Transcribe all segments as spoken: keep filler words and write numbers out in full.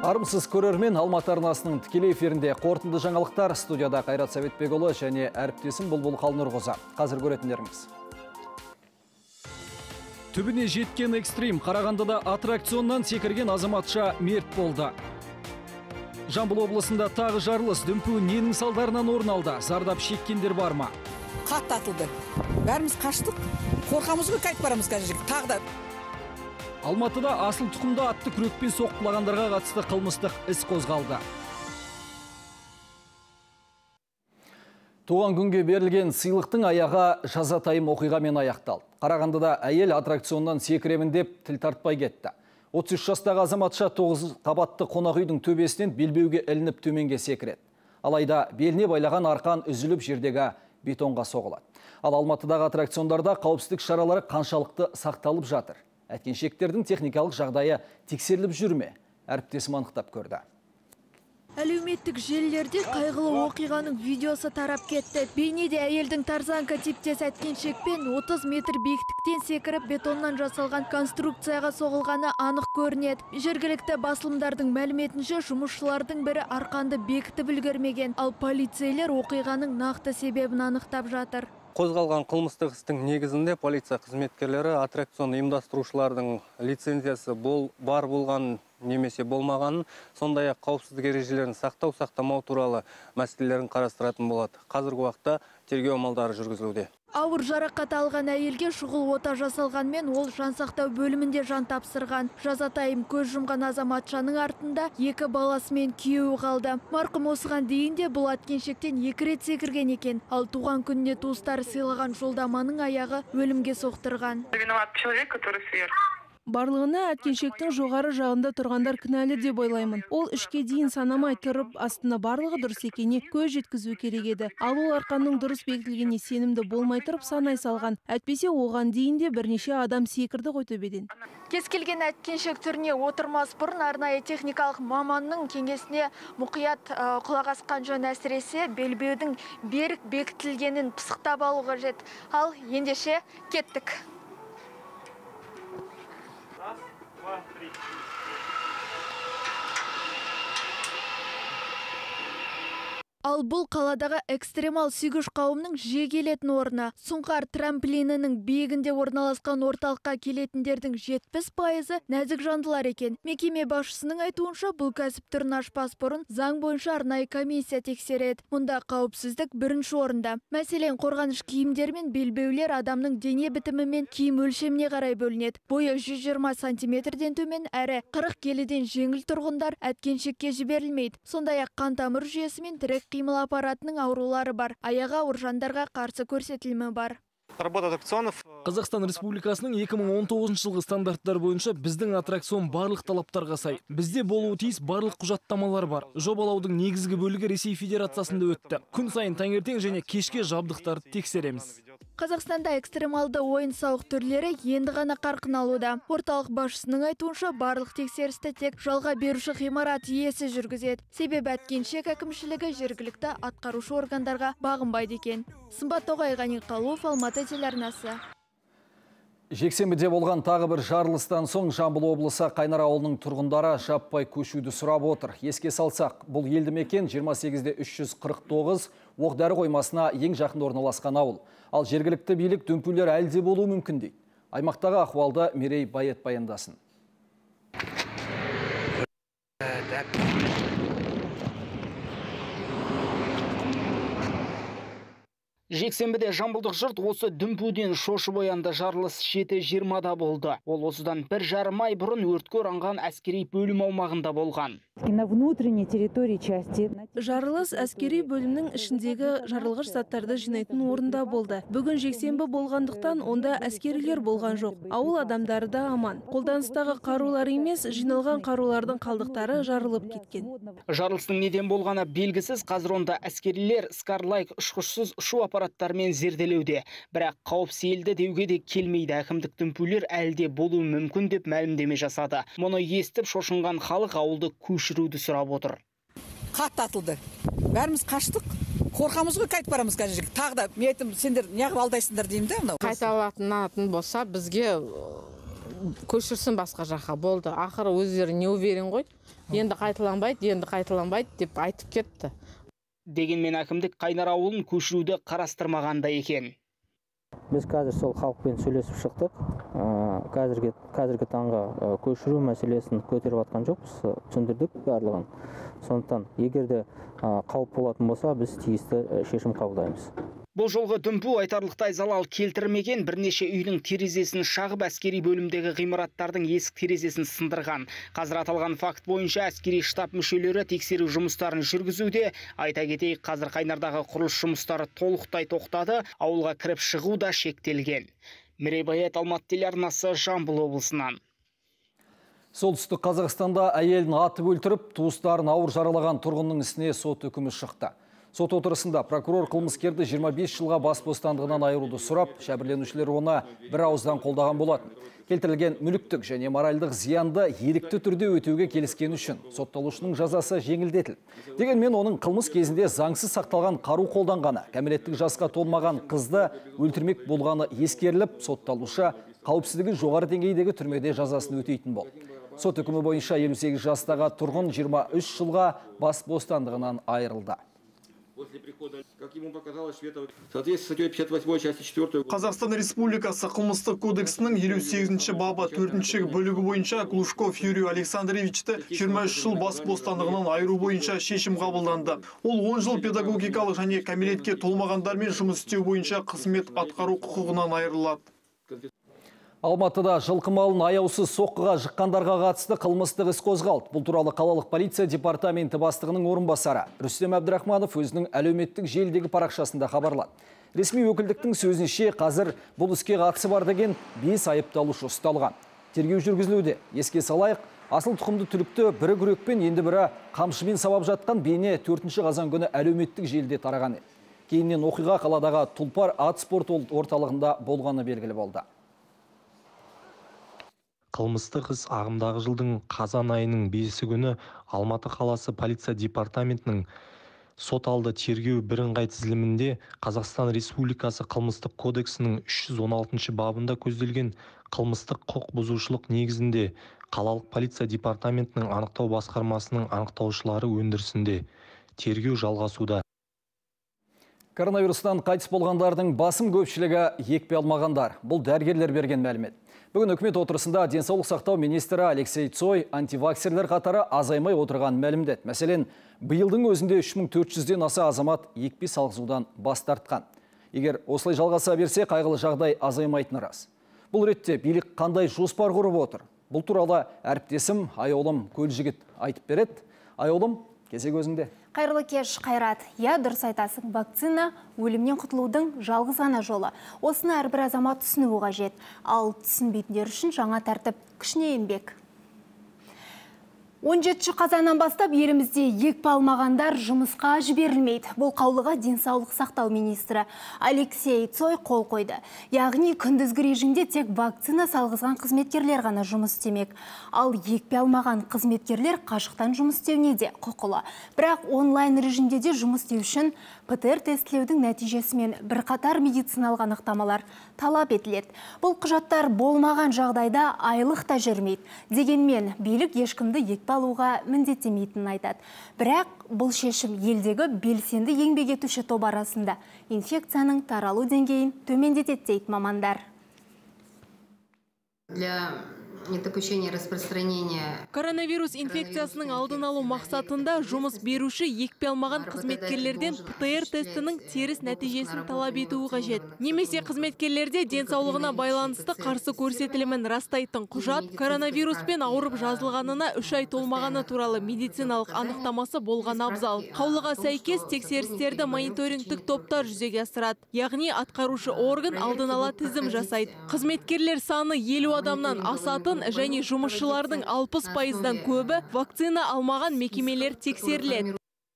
Армысыз көрермен, Алматы арнасының тікелей эфирінде қорытынды жаңалықтар. Студияда Қайрат Сәбетбекұлы және әріптесім Бұлбұл Қалнұрғызы. Қазір көретіндеріңіз. Түбіне жеткен экстрим. Қарағандыда аттракционнан секірген азаматша мерт болды. Жамбыл облысында тағы жарылыс. Дүмпу ненің салдарынан орын алды? Зардап шеккендер бар ма? Қатты атылды. Бәріміз қаштық. Қорқамыз ғой, қайтып барамыз қазір. Тағы да. Алматыда асыл тұқымда атты күрекпен соққылағандарға қатысты қылмыстық іс қозғалды. Туған күнге берілген сыйлықтың аяғы жазатайым оқиғамен аяқталды. Қарағандыда әйел аттракционнан секіремін деп тіл тартпай кетті. отыз үш жастағы азаматша тоғыз қабатты қонақ үйдің төбесінен белбеуге ілініп төменге секіреді. Алайда беліне байлаған арқан үзіліп жердегі бетонға соғылады. Ал Алматыдағы аттракциондарда қауіпсіздік шаралары қаншалықты сақталып жатыр? Әткеншектердің техникалық жағдайы тексеріліп жүрме? Әріптесім анықтап көрді. Әлеуметтік желілерде қайғылы оқиғаның видеосы тарап кетті. Бейнеде әйелдің тарзанка типтес әткеншекпен отыз метр биіктіктен секіріп бетоннан жасалған конструкцияға соғылғаны анық көрінеді. Жергілікті басылымдардың мәліметінше жұмысшылардың бірі арқанды бекітіп үлгермеген, ал полицейлер оқиғаның нақты себебін анықтап жатыр. Қозғалған қылмыстық істің негізінде полиция қызметкерлері аттракцион ұйымдастырушылардың лицензиясы бол, бар болған немесе болмағанын, сондай-ақ қауіпсіздік ережелерін сақтау сақтамау туралы мәселелерін қарастыратын болады. Қазіргі уақытта тергеу амалдары жүргізілуде. Ауыр жарақат алған әйелге шұғыл ота жасалғанмен ол жансақтау бөлімінде жан тапсырған. Жазатайым көз жұмған азаматшаның артында екі баласымен күйеуі қалды. Марқұм осыған дейін де бұл әткеншектен екі рет секірген екен. Ал туған күніне туыстары сыйлаған жолдаманың аяғы өлімге соқтырған. Барлығына әткеншектің жоғары жағында тұрғандар кінәлі деп ойлаймын. Ол үшке дейін санамай тұрып, астына барлығы дұрыс екеніне көз жеткізу керек еді. Ал ол арқанның дұрыс бекітілгеніне сенімді болмай тұрып санай салған. Әтпесе оған дейін де бірнеше адам секірді ғой төбеден. Кез келген әткеншек түріне отырмас бұрын арнайы техникалық маманның кеңесіне мұқият құлақ асқан жөн, әсіресе белбеудің берік бекітілгенін пысықтап алу қажет. Ал ендеше кеттік. Ал бұл қаладағы экстремал сүйгіш қауымның жиі келетін орны. Сұңқар трамплинінің биігінде орналасқан орталыққа келетіндердің жетпіс пайызы нәзік жандылар екен. Мекеме басшысының айтуынша бұл кәсіп түрін ашпас бұрын заң бойынша арнайы комиссия тексереді. Мұнда қауіпсіздік бірінші орында. Мәселен, қорғаныш киімдер мен белбеулер адамның дене бітімі мен киім өлшеміне қарай бөлінеді. Бойы жүз жиырма сантиметрден төмен әрі қырық келіден жеңіл тұрғындар әткеншекке жіберілмейді. Сондай-ақ қан тамыр жүйесі мен тірек қимыл аппаратының аурулары бар. Аяға ауыр жандарға қарсы көрсетілімі бар. Қазақстан Республикасының екі мың он тоғызыншы жылғы стандарттар бойынша біздің аттракцион барлық талаптарға сай. Бізде болуы тиіс барлық құжаттамалар бар. Жобалаудың негізгі бөлігі Ресей Федерациясында өтті. Күн сайын таңертең және кешке жабдықтарды тексереміз. Қазақстанда экстремалды ойын-сауық түрлері енді ғана қарқын алуда. Орталық басшысының айтуынша барлық тексерісті тек жалға беруші ғимарат иесі жүргізеді. Себебі әткеншек әкімшілігі жергілікті атқарушы органдарға бағынбайды екен. Сымбат Тоғайғани Қалуов, Алматы телеарнасы. Жексенбіде болған тағы бір жарылыстан соң Жамбыл облысы Қайнар ауылының тұрғындары жаппай көшуді сұрап отыр. Еске салсақ, бұл елді мекен жиырма сегізде үш жүз қырық тоғыз оқ-дәрі қоймасына ең жақын орналасқан ауыл. Ал жергілікті билік дүмпулер әлде болуы мүмкін дейді. Аймақтағы ахуалды Мерей Байет баяндасын. Жексенбіде жамбылдық жұрт осы дүмпуден шошып оянды. Жарылыс жеті жиырмада болды. Ол осыдан бір жарым ай бұрын өртке оранған әскери бөлім аумағында болған. Жарылыс әскери бөлімнің ішіндегі жарылғыш заттарды жинайтын орында болды. Бүгін жексенбі болғандықтан онда әскерилер болған жоқ. Ауыл адамдары да аман. Қолданыстағы қарулар емес, жиналған қарулардың қалдықтары жарылып кеткен. Жарылыстың неден болғаны белгісіз. Қазір онда әскерилер Skylake ұшқышсыз ұшу аппараттармен зерделеуде. Бірақ қауіпсіз елді деуге де келмейді. Әкімдік дүмпулер әлде болуы мүмкін деп мәлімдеме жасады. Мұны естіп шошынған халық ауылды көшіруді сұрап отыр. Қатты атылды. Бәріміз қаштық. Қорқамыз ғой, қайтып барамыз қазір. Тағы да мен айтым, сендер неғып алдайсыңдар деймін де. Қайталатын болса бізге көшірсін басқа жаққа болды. Ақыры өздері не уверен ғой. Енді қайталанбайды, енді қайталанбайды деп айтып кетті. Дегенмен әкімдік Қайнар ауылын көшіруді қарастырмағанда екен. Біз қазір сол халықпен сөйлесіп шықтық. Қазіргі, қазіргі таңға көшіру мәселесін көтеріп атқан жоқпыз, түсіндірдік барлығын. Сондықтан, егер де қауіп болатын болса, біз тиісті шешім қабылдаймыз. Бұл жолғы дүмпу айтарлықтай залал келтірмеген, бірнеше үйдің терезесін шағып, әскери бөлімдегі ғимараттардың есік терезесін сындырған. Қазір аталған факт бойынша әскери штаб мүшелері тексеру жұмыстарын жүргізуде. Айта кетейік, қазір Қайнардағы құрылыс жұмыстары толықтай тоқтады, ауылға кіріп шығу да шектелген. Мерейбаят Алматы телеарнасы, Жамбыл облысынан. Солтүстік Қазақстанда әйелін атып өлтіріп, туыстарын ауыр жаралаған тұрғынның ісіне сот үкімі шықты. Сот отырысында прокурор қылмыскерді жиырма бес жылға бас бостандығынан айыруды сұрап, жәбірленушілер оны бір ауыздан қолдаған болатын. Келтірілген мүліктік және моральдық зиянды ерікті түрде өтеуге келіскен үшін сотталушының жазасы жеңілдетілді. Дегенмен оның қылмыс кезінде заңсыз сақталған қару қолданғаны, кәмелеттік жасқа толмаған қызды өлтірмек болғаны ескеріліп, сотталушы қауіпсіздігі жоғары деңгейдегі түрмеде жазасын өтейтін болды. Сот үкімі бойынша елу сегіз жастағы тұрғын жиырма үш жылға бас бостандығынан айырылды. Қазақстан Республикасы қылмыстық кодексінің елу сегізінші бабы төртінші бөлігі бойынша Глушков Юрий Александровичті жиырма үш жыл бас бостандығынан айыру бойынша шешім қабылданды. Ол он жыл педагогикалық және кәмелетке толмағандармен жұмыс істеу бойынша қызмет атқару құқығынан айырылады. Алматыда жылқы малын аяусыз соққыға жыққандарға қатысты қылмыстық іс қозғалды. Бұл туралы қалалық полиция департаменті бастығының орынбасары Рүстем Әбдірахманов өзінің әлеуметтік желідегі парақшасында хабарлады. Ресми өкілдіктің сөзінше қазір бұл іске қатысы бар деген бес айыпталушы ұсталған. Тергеу жүргізілуде. Еске салайық, асыл тұқымды түлікті бірі күрекпен, енді бірі қамшымен сабап жатқан бейне төртінші қазан күні әлеуметтік желіде тараған еді. Кейіннен оқиға қаладағы Тұлпар ат спорт орталығында болғаны белгілі болды. Қылмыстық іс ағымдағы жылдың қазан айының бесі күні Алматы қаласы полиция департаментінің сот алды тергеу бірыңғай тізілімінде Қазақстан Республикасы қылмыстық кодексінің үш жүз он алтыншы бабында көзделген қылмыстық құқық бұзушылық негізінде қалалық полиция департаментінің анықтау басқармасының анықтаушылары өндірісінде тергеу жалғасуда. Коронавирустан қайтыс болғандардың басым көпшілігі екпе алмағандар. Бұл дәрігерлер берген мәлімет. Бүгін үкімет отырысында денсаулық сақтау министрі Алексей Цой антиваксерлер қатары азаймай отырған мәлімдеді. Мәселен, биылдың өзінде үш мың төрт жүзден аса азамат екпе салғызудан бас тартқан. Егер осылай жалғаса берсе, қайғылы жағдай азаймайтыны рас. Бұл ретте билік қандай жоспар құрып отыр? Бұл туралы әріптесім Айолым Көлжігіт айтып береді. Айолым, кезек өзіңде. Қайырлы кеш, Қайрат. Я, дұрыс айтасың, вакцина өлімнен құтылудың жалғыз ғана жолы. Осыны әрбір азамат түсінуі қажет. Ал түсінбейтіндер үшін жаңа тәртіп күшіне енбек. он жетінші қазаннан бастап елімізде екпе алмағандар жұмысқа жіберілмейді. Бұл қаулыға денсаулық сақтау министрі Алексей Цой қол қойды. Яғни күндізгі режимде тек вакцина салғызған қызметкерлер ғана жұмыс істемек. Ал екпе алмаған қызметкерлер қашықтан жұмыс істеуіне де құқылы. Бірақ онлайн режимде де жұмыс істеу үшін П Т Р тестілеудің нәтижесімен бірқатар медициналық анықтамалар талап етіледі. Бұл құжаттар болмаған жағдайда айлық та жүрмейді. Дегенмен билік ешкімді екпе алуға міндеттемейтінін айтады. Бірақ бұл шешім елдегі белсенді еңбек етуші топ арасында инфекцияның таралу деңгейін төмендетеді дейді мамандар. Для недопущения распространения коронавирус инфекциясының алдын алу мақсатында жұмыс беруші екпе алмаған қызметкерлерден П Т Р тестінің теріс нәтижесін талап етуі қажет. Немесе қызметкерлерде денсаулығына байланысты қарсы көрсетілімін растайтын құжат, коронавируспен ауырып жазылғанына үш ай толмағаны туралы медициналық анықтамасы болған абзал. Қаулыға сәйкес тексерістерді мониторингтік топтар жүзеге асырады. Яғни атқарушы орган алдын ала тізім жасайды. Қызметкерлер саны елу адамнан асатын және жұмысшылардың алпыс пайыздан көбі вакцина алмаған мекемелер тексеріледі.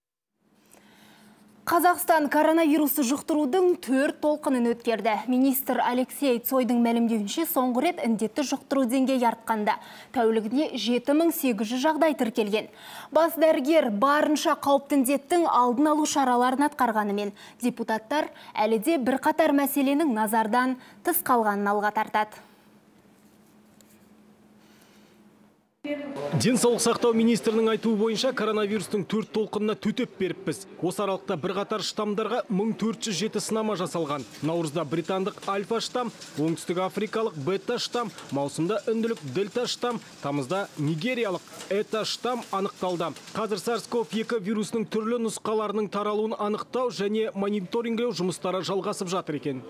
Қазақстан коронавирусы жұқтырудың төрт толқынын өткерді. Министр Алексей Цойдың мәлімдеуінше соңғы рет індетті жұқтыру деңгейі артқанда. Тәулігіне жеті мың сегіз жүз жағдай тіркелген. Бас дәрігер барынша қауіпті індеттің алдын алу шараларын атқарғанымен, депутаттар әлі де бірқатар мәселенің назардан тыс қалғанын алға тартады. Денсаулық сақтау министрінің айтуы бойынша коронавирустың төрт толқынына төтеп беріппіз. Осы аралықта бірқатар штамдарға мың төрт жүз жеті сынама жасалған. Наурызда британдық альфа штам, оңтүстік африкалық бета штам, маусымда үнділік дельта штам, тамызда нигериялық эта штам анықталды. Қазір сарс ков екі вирусының түрлі нұсқаларының таралуын анықтау және мониторингілеу жұмыстары жалғасып жатыр екен.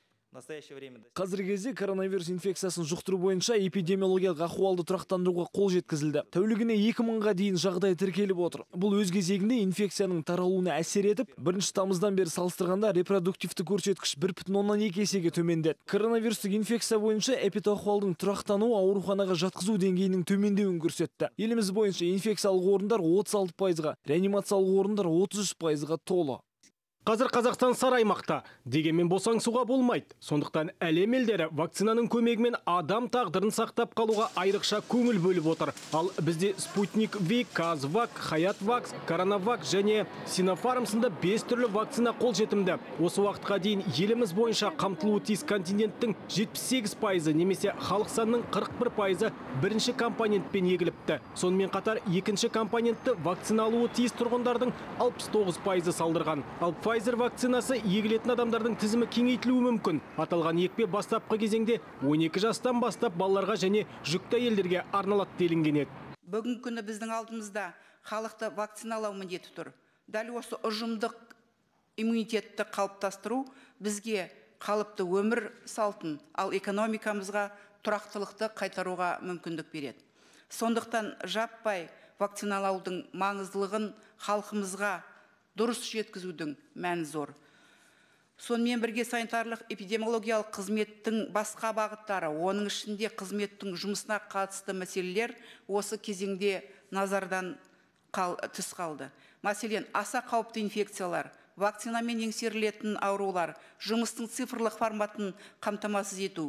Қазіргі кезде коронавирус инфекциясын жұқтыру бойынша эпидемиологиялық ахуалды тұрақтандыруға қол жеткізілді. Тәулігіне екі мыңға дейін жағдай тіркеліп отыр. Бұл өз кезегінде инфекцияның таралуына әсер етіп, бірінші тамыздан бері салыстырғанда репродуктивті көрсеткіш бір бүтін оннан екі есеге төмендеді. Коронавирустық инфекция бойынша эпидахуалдың тұрақтануы ауруханаға жатқызу деңгейінің төмендеуін көрсетті. Еліміз бойынша инфекциялық орындар отыз алты пайызға, реанимациялық орындар отыз үш пайызға толы. Қазір Қазақстан сары аймақта, дегенмен босаңсуға болмайды. Сондықтан әлем елдері вакцинаның көмегімен адам тағдырын сақтап қалуға айрықша көңіл бөліп отыр. Ал бізде Спутник Ви, Казвак, Хаятвакс, Коронавак және Синофарм сынды бес түрлі вакцина қол жетімді. Осы уақытқа дейін еліміз бойынша қамтылуы тиіс континенттің жетпіс сегіз пайызы немесе халық санының қырық бір пайызы бірінші компонентпен егіліпті. Сонымен қатар екінші компонентті вакцина алуы тиіс тұрғындардың алпыс тоғыз пайызы салдырған. Ал Pfizer вакцинасы егілетін адамдардың тізімі кеңейтілуі мүмкін. Аталған екпе бастапқы кезеңде он екі жастан бастап балаларға және жүкті әйелдерге арналады делінген еді. Бүгінгі күні біздің алдымызда халықты вакциналау міндеті тұр. Дәл осы ұжымдық иммунитетті қалыптастыру бізге қалыпты өмір салтын, ал экономикамызға тұрақтылықты қайтаруға мүмкіндік береді. Сондықтан жаппай вакциналаудың маңыздылығын халқымызға дұрыс жеткізудің мәні зор. Сонымен бірге санитарлық эпидемиологиялық қызметтің басқа бағыттары, оның ішінде қызметтің жұмысына қатысты мәселелер осы кезеңде назардан тыс қалды. Мәселен, аса қауіпті инфекциялар, вакцинамен еңсерілетін аурулар, жұмыстың цифрлық форматын қамтамасыз ету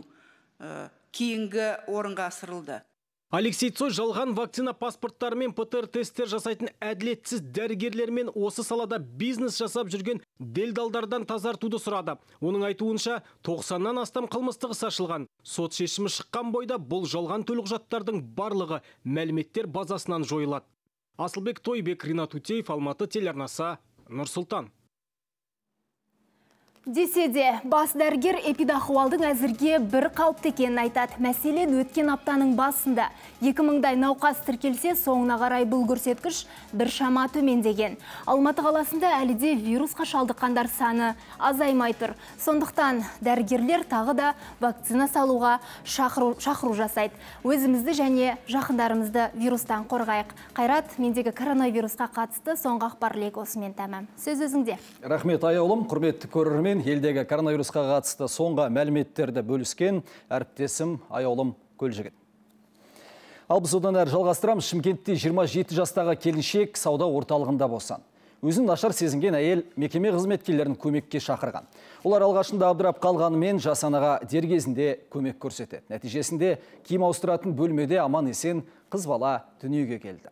кейінгі орынға асырылды. Алексей Цой жалған вакцина паспорттары мен ПЦР тесттер жасайтын әділетсіз дәрігерлермен осы салада бизнес жасап жүрген делдалдардан тазартуды сұрады. Оның айтуынша тоқсаннан астам қылмыстық іс ашылған. Сот шешімі шыққан бойда бұл жалған төлқұжаттардың барлығы мәліметтер базасынан жойылады. Асылбек Тойбек, Ринат Утеев, Алматы телеарнасы, Нұр-Сұлтан. Десе де, бас дәрігер эпидахуалдың әзірге бір қауіпті екенін айтады. Мәселен, өткен аптаның басында екі мыңдай науқас тіркелсе, соңына қарай бұл көрсеткіш бір шама төмендеген. Алматы қаласында әлі де вирусқа шалдыққандар саны азаймай тұр. Сондықтан дәрігерлер тағы да вакцина салуға шақыру, шақыру жасайды. Өзімізді және жақындарымызды вирустан қорғайық. Қайрат, мендегі коронавирусқа қатысты соңғы ақпар легі осымен тәмам. Сөз өзіңде. Рахмет аяулым, құрметті көрермен. Елдегі коронавирусқа қатысты соңғы мәліметтерді бөліскен әріптесім аяулым Көлжігіт. Ал біз одан әрі жалғастырамыз. Шымкентте жиырма жеті жастағы келіншек сауда орталығында болсан. Өзін нашар сезінген әйел мекеме қызметкерлерін көмекке шақырған. Олар алғашында абдырап қалғанымен жасанаға дер кезінде көмек көрсетеді. Нәтижесінде киім ауыстыратын бөлмеде аман есен қыз бала дүниеге келді.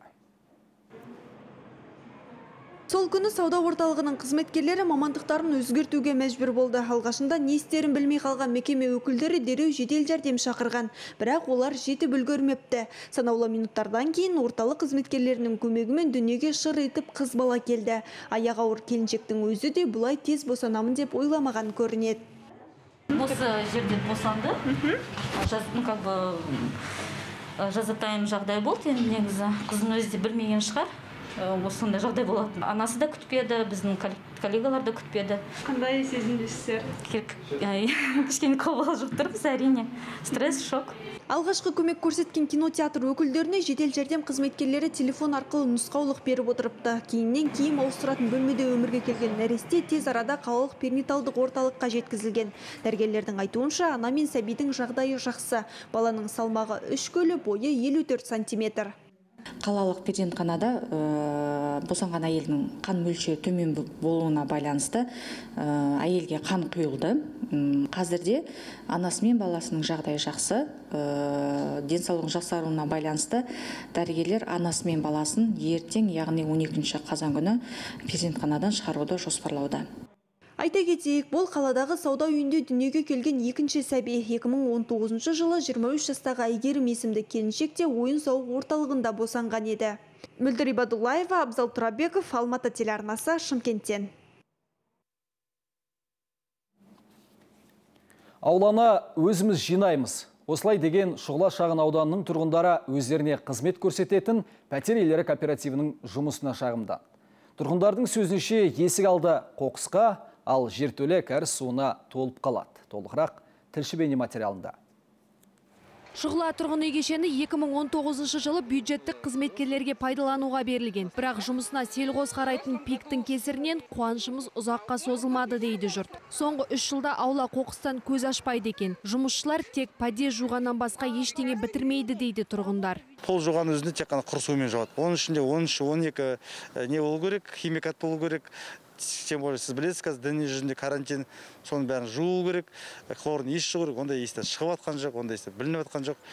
Сол күні сауда орталығының қызметкерлері мамандықтарын өзгертуге мәжбүр болды. Алғашында не істерін білмей қалған мекеме өкілдері дереу жедел жәрдем шақырған. Бірақ олар жетіп үлгермепті. Санаулы минуттардан кейін орталық қызметкерлерінің көмегімен дүниеге шыр етіп қыз бала келді. Аяғы ауыр келіншектің өзі де бұлай тез босанамын деп ойламаған көрінеді. Осы жерден босанды. Ну, как бы жазатайым жағдай болды. Негізі қыздың өзі де білмеген шығар. Осындай жағдай болады. Анасы да күтпеді, біздің коллегалар да күтпеді. Қандай сезімдесіздер? Кішкене қобалжып тұрмыз, әрине. Стресс, шок. Алғашқы көмек көрсеткен кинотеатр өкілдеріне жедел жәрдем қызметкерлері телефон арқылы нұсқаулық беріп отырыпты. Кейіннен киім ауыстыратын бөлмеде өмірге келген нәресте тез арада қалалық перинаталдық орталыққа жеткізілген. Дәрігерлердің айтуынша, ана мен сәбидің жағдайы жақсы. Баланың салмағы үш келі, бойы елу төрт сантиметр. Қалалық перзентханада босанған әйелдің қан мөлшері төмен болуына байланысты әйелге қан құйылды. Қазірде анасы мен баласының жағдайы жақсы. Денсаулығының жақсаруына байланысты дәрігерлер анасы мен баласын ертең, яғни он екінші қазан күні перзентханадан шығаруды жоспарлауда. Айта кетейік, бұл қаладағы сауда үйінде дүниеге келген екінші сәби. екі мың он тоғызыншы жылы жиырма үш жастағы Әйгерім есімді келіншек те ойын-сауық орталығында босанған еді. Мөлдір Ибадуллаева, Абзал Тұрабеков, Алматы телеарнасы, Шымкенттен. Ауланы өзіміз жинаймыз. Осылай деген Шұғыла шағын ауданының тұрғындары өздеріне қызмет көрсететін пәтер иелері кооперативінің жұмысына шағымданды. Тұрғындардың сөзінше есік алды қоқысқа, ал жертөле кәріз суына толып қалады. Толығырақ тілші бейне материалында. Шұғыла тұрғын үй кешені екі мың он тоғызыншы жылы бюджеттік қызметкерлерге пайдалануға берілген. Бірақ жұмысына селғоз қарайтын пиктің кесірінен қуанышымыз ұзаққа созылмады дейді жұрт. Соңғы үш жылда аула қоқыстан көз ашпайды екен. Жұмысшылар тек паде жуғаннан басқа ештеңе бітірмейді дейді тұрғындар. Пол жуған өзінде тек қана құр сумен жуады. Оның ішінде он үш он екі не болу керек, химикат болу керек. Тем более сіз білесіз, қазір дүние жүзінде карантин, соның бәрін жуу керек, хлорын еш шығу керек, ондай естен шығып атқан жоқ, ондай естен білініп атқан жоқ.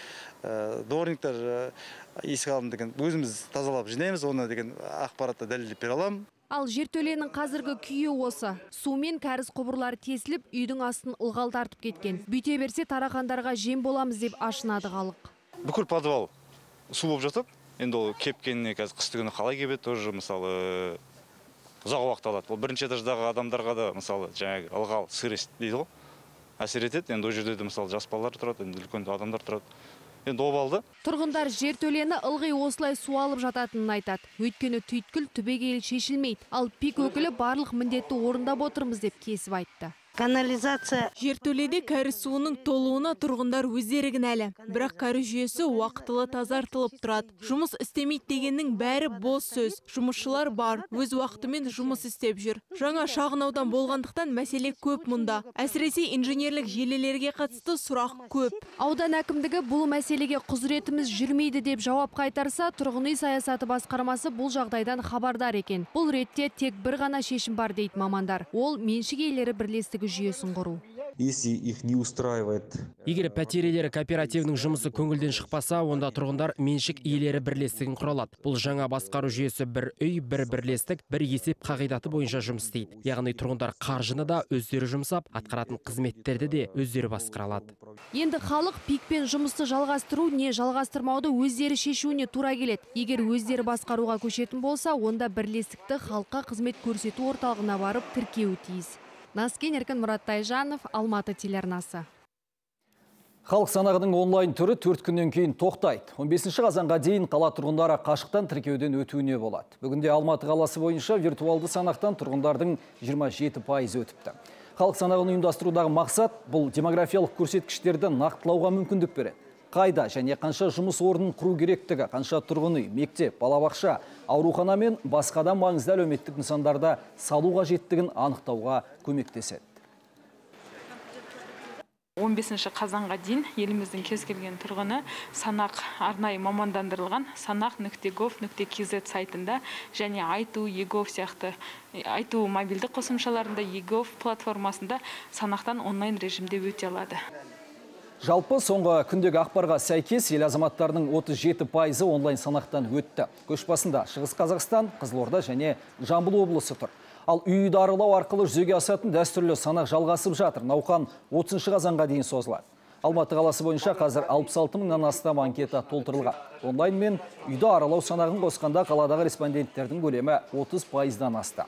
Дворниктар есік алым деген өзіміз тазалап жинаймыз, оны деген ақпаратты дәлелдеп бере аламын. Ал жертөленің қазіргі күйі осы. Сумен кәріз құбырлары тесіліп, үйдің астын ылғал тартып кеткен. Бүйте берсе тарақандарға жем боламыз деп ашынады халық. Бүкіл подвал су болып жатып, енді ол кепкеніне қазір қысты күні қалай кебеді, тоже мысалы ұзақ уақыт алады. Ол бірінші этаждағы адамдарға да мысалы жаңағы ылғал сырес дейді ғой, әсер етеді. Енді ол жерде де мысалы жас балалар тұрады, енді үлкен адамдар тұрады. Енді обалды. Тұрғындар жертөлені ылғи осылай су алып жататынын айтады. Өйткені түйткіл түбегейлі шешілмейді. Ал пик өкілі барлық міндетті орындап отырмыз деп кесіп айтты. Канализация. Жертөледе кәріз суының толуына тұрғындар өздері кінәлі. Бірақ кәріз жүйесі уақытылы тазартылып тұрады. Жұмыс істемейді дегеннің бәрі бос сөз. Жұмысшылар бар, өз уақытымен жұмыс істеп жүр. Жаңа шағын аудан болғандықтан мәселе көп мұнда. Әсіресе инженерлік желілерге қатысты сұрақ көп. Аудан әкімдігі бұл мәселеге құзыретіміз жүрмейді деп жауап қайтарса, тұрғын үй саясаты басқармасы бұл жағдайдан хабардар екен. Бұл ретте тек бір ғана шешім бар дейді мамандар. Ол меншік иелері бірлестігі жүйесін құру. Если их не устраивает. Егер пәтер иелері кооперативінің жұмысы көңілден шықпаса, онда тұрғындар меншік иелері бірлестігін құралады. Бұл жаңа басқару жүйесі бір үй, бір бірлестік, бір есеп қағидаты бойынша жұмыс істейді. Яғни тұрғындар қаржыны да өздері жұмсап, атқаратын қызметтерді де өздері басқара алады. Енді халық пикпен жұмысты жалғастыру не жалғастырмауды өздері шешуіне тура келеді. Егер өздері басқаруға көшетін болса, онда бірлестікті халыққа қызмет көрсету орталығына барып тіркеуі тиіс. Наскен Еркін Мұрат Тайжанов, Алматы телеарнасы. Халық санағының онлайн түрі төрт күннен кейін тоқтайды. он бесінші қазанға дейін қала тұрғындары қашықтан тіркеуден өтуіне болады. Бүгінде Алматы қаласы бойынша виртуалды санақтан тұрғындардың жиырма жеті пайызы өтіпті. Халық санағын ұйымдастырудағы мақсат бұл демографиялық көрсеткіштерді нақтылауға мүмкіндік береді. Қайда және қанша жұмыс орнын құру керектігі, қанша тұрғын үй, мектеп, балабақша, аурухана мен басқа да маңызды әлеуметтік нысандарда салу қажеттігін анықтауға көмектеседі. он бесінші қазанға дейін еліміздің кез келген тұрғыны санақ арнайы мамандандырылған санақ нүкте гов нүкте кз сайтында және айту, егов сияқты айту мобильді қосымшаларында, егов платформасында санақтан онлайн режимде өте алады. Жалпы соңғы күндегі ақпарға сәйкес ел азаматтарының отыз жеті пайызы онлайн санақтан өтті. Көш басында Шығыс Қазақстан, Қызылорда және Жамбыл облысы тұр. Ал үйді аралау арқылы жүзеге асатын дәстүрлі санақ жалғасып жатыр. Науқан отызыншы қазанға дейін созылады. Алматы қаласы бойынша қазір алпыс алты мыңнан астам анкета толтырылған. Онлайн мен үйді аралау санағын қосқанда қаладағы респонденттердің көлемі отыз пайыздан асты.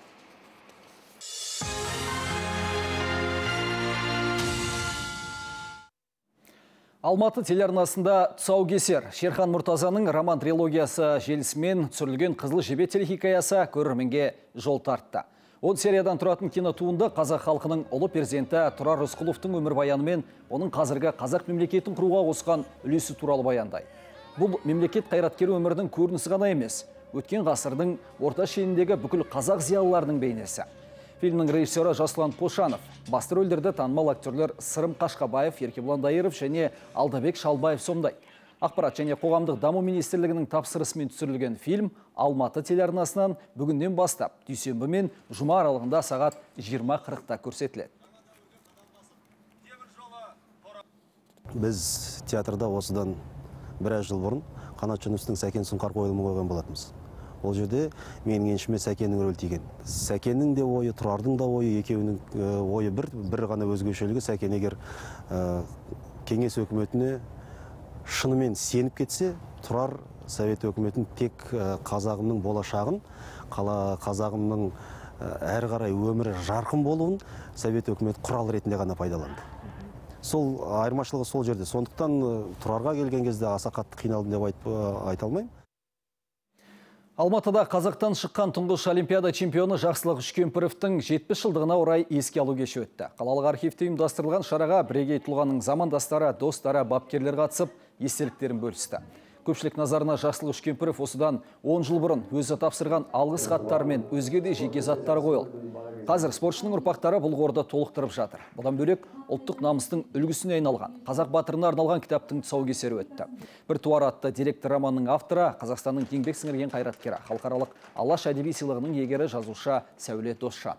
Алматы телеарнасында тұсаукесер. Шерхан Мұртазаның роман трилогиясы желісімен түсірілген Қызыл жебе телехикаясы көрерменге жол тартты. он сериядан тұратын кинотуынды қазақ халқының ұлы перзенті Тұрар Рысқұловтың өмірбаяны мен оның қазіргі қазақ мемлекетін құруға қосқан үлесі туралы баяндайды. Бұл мемлекет қайраткері өмірдің көрінісі ғана емес, өткен ғасырдың орта шеніндегі бүкіл қазақ зиялыларының бейнесі. Фильмнің режиссері Жасұлан Пошанов, басты рөлдерді танымал актерлер Сырым Қашқабаев, Еркебұлан Дайыров және Алдабек Шалбаев сомдайды. Ақпарат және қоғамдық даму министрлігінің тапсырысымен түсірілген фильм Алматы телеарнасынан бүгіннен бастап дүйсенбі мен жұма аралығында сағат жиырма қырықта көрсетіледі. Біз театрда осыдан біраз жыл бұрын Қанат Жүністің Сәкен Сұңқар қойылымын қойған болатымыз. Ол жерде менің еншіме Сәкеннің рөлі тиген. Сәкеннің де ойы, Тұрардың да ойы, екеуінің ойы бір, бір ғана өзгешелігі. Сәкен егер кеңес өкіметіне шынымен сеніп кетсе, Тұрар Совет өкіметін тек қазағымның болашағын, қазағымның әрі қарай өмірі жарқын болуын Совет өкіметі құрал ретінде ғана пайдаланды. Сол айырмашылығы сол жерде. Сондықтан Тұрарға келген кезде аса қатты қиналдым деп айта алмаймын. Алматыда Қазақтан шыққан тұңғыш олимпиада чемпионы Жақсылық Үшкемпіровтің жетпіс жылдығына орай еске алу кеші өтті. Қалалық архивте ұйымдастырылған шараға бірегей тұлғаның замандастары, достары, бапкерлер қатысып, естеліктерін бөлісті. Көпшілік назарына Жақсылық Үшкемпіров осыдан он жыл бұрын өзі тапсырған алғыс хаттары мен өзге де жеке заттары қойылды. Қазір спортшының ұрпақтары бұл қорды толықтырып жатыр. Бұдан бөлек ұлттық намыстың үлгісіне айналған қазақ батырына арналған кітаптың тұсаукесері өтті. Бір туар атты деректі романның авторы Қазақстанның еңбек сіңірген қайраткері, халықаралық Алаш әдеби сыйлығының иегері жазушы Сәуле Досжан.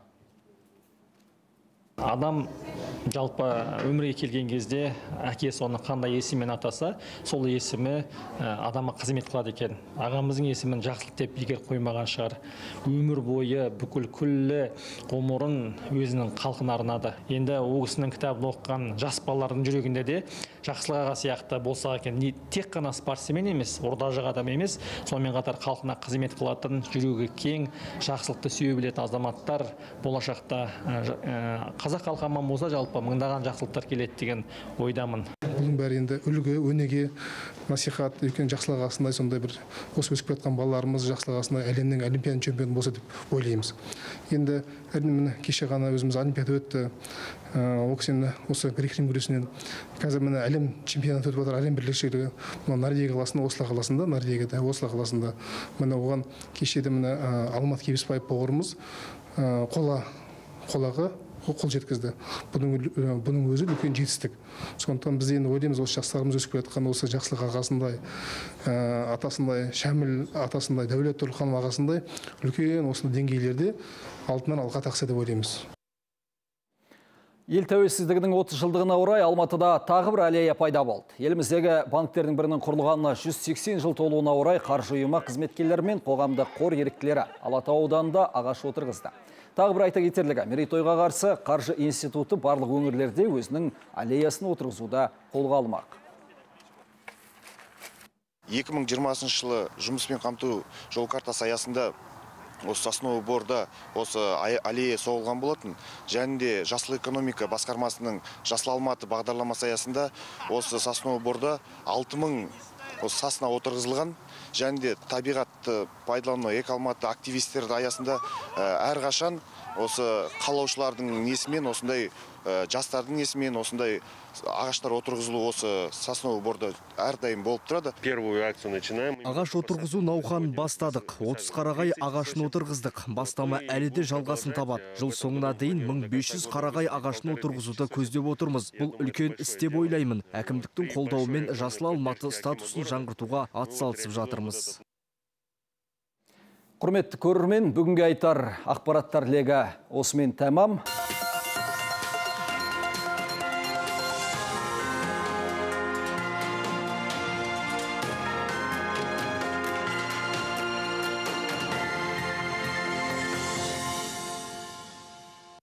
Адам жалпы өмірге келген кезде әкесі оны қандай есіммен атаса, сол есімі адамға қызмет қылады екен. Ағамыздың есімін Жақсылық деп егер қоймаған шығар. Өмір бойы бүкіл күллі ғұмырын өзінің халқына арнады. Енді ол кісінің кітабын оқыған жас балалардың жүрегінде де Жақсылық аға сияқты болса екен, не тек қана спортсмен емес, ордажық адам емес, сонымен қатар халқына қызмет қылатын, жүрегі кең, жақсылықты сүйе білетін азаматтар болашақта қазақ халқы аман болса, жалпы мыңдаған жақсылықтар келеді деген ойдамын. Бұның бәрі енді үлгі, өнеге, насихат, үлкен Жақсылық ағасындай сондай бір осы өсіп жатқан балаларымыз Жақсылық ағасындай әлемнің олимпиада чемпионы болса деп ойлаймыз. Енді міне кеше ғана өзіміз олимпиада өтті. Ол кісі осы грек-рим күресінен қазір міне әлем чемпионаты өтіп жатыр, әлем бірлікшілігі. Мына Норвегия қаласында, Осло қаласында, Норвегияда, Осло қаласында. Міне оған кешеде міне Алмат Кебесбаев бауырымыз қола қолаға қол жеткізді. Бұның өзі үлкен жетістік. Сондықтан біз енді ойлаймыз, осы жастарымыз өсіп келатқан осы Жақсылық ағасындай, атасындай, Шәміл атасындай, Дәулет Тұрлыханов ағасындай үлкен осы деңгейлерде алтыннан алқа тақса деп ойлаймыз. Ел тәуелсіздігінің отыз жылдығына орай Алматыда тағы бір аллея пайда болды. Еліміздегі банктердің бірінің құрылғанына жүз сексен жыл толуына орай қаржы ұйымы қызметкерлері мен қоғамдық қор еріктілері Алатау ауданында ағаш отырғызды. Тағы бір айта кетерлігі, мерейтойға қарсы қаржы институты барлық өңірлерде өзінің аллеясын отырғызуда қолға алмақ. екі мың жиырмасыншы жылы жұмыспен қамту жол картасы аясында осы Сосновый Борда осы аллея соғылған болатын. Және де Жасыл экономика басқармасының Жасыл Алматы бағдарламасы аясында осы Сосновый Борда алты мың сасына отырғызылған. Және де табиғатты пайдалану эко Алматы активистерді аясында әрқашан осы қалаушылардың несімен, осындай жастардың несімен осындай ағаштар отырғызылу осы Сосновый Борда әрдайым болып тұрады. Первую акцию начинаем. Ағаш отырғызу науқанын бастадық. отыз қарағай ағашын отырғыздық. Бастама әлі де жалғасын табады. Жыл соңына дейін мың бес жүз қарағай ағашын отырғызуды көздеп отырмыз. Бұл үлкен іс деп ойлаймын. Әкімдіктің қолдауымен Жасыл Алматы статусын жаңғыртуға атсалысып жатырмыз. Құрметті көрермен, бүгінгі айтар ақпараттар легі осымен тәмам.